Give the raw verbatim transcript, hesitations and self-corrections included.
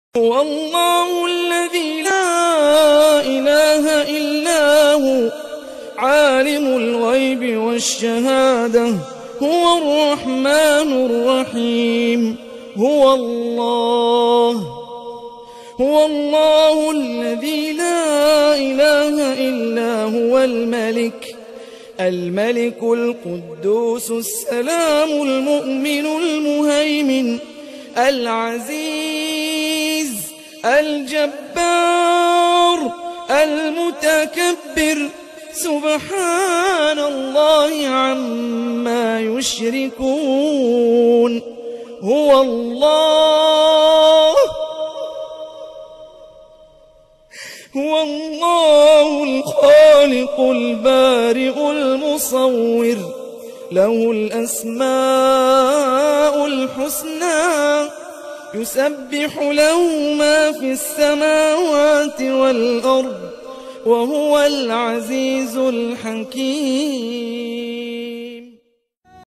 هو الله الذي لا إله إلا هو عالم الغيب والشهادة هو الرحمن الرحيم. هو الله هو الله الذي لا إله إلا هو الملك الملك القدوس السلام المؤمن المهيمن العزيز الجبار المتكبر سبحان الله عما يشركون. هو الله هو الله الخالق البارئ المصور له الأسماء الحسنى يسبح له ما في السماوات والأرض وهو العزيز الحكيم.